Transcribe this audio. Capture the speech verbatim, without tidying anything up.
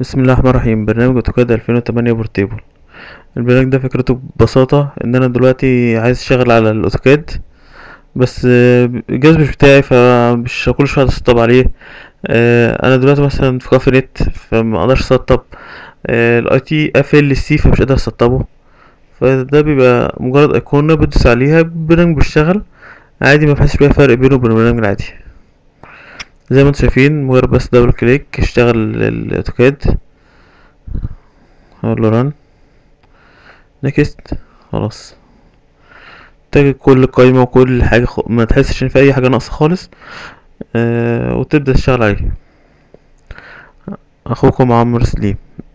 بسم الله الرحمن الرحيم. برنامج اوتوكاد ألفين وتمانية بورتيبل. البرنامج ده فكرته ببساطة ان انا دلوقتي عايز اشتغل على الاوتوكاد، بس آه، الجهاز مش بتاعي فمش كل شويه اسطب عليه. آه، انا دلوقتي مثلا في كافي نت فما اقدرش اسطب. آه، الاي تي قافل السي فمش قادر اسطبه. فده بيبقى مجرد ايقونة بتدوس عليها البرنامج بيشتغل عادي، ما فيهاش بقى فرق بينه وبين البرنامج العادي. زي ما انتم شايفين مجرد بس دبل كليك اشتغل الاوتوكاد. هقول له ران نيكست. خلاص تجد كل قايمة وكل حاجة خ... ما تحسش ان في اي حاجة ناقصة خالص. آه وتبدأ تشتغل عليه. اخوكم عمرو سليم.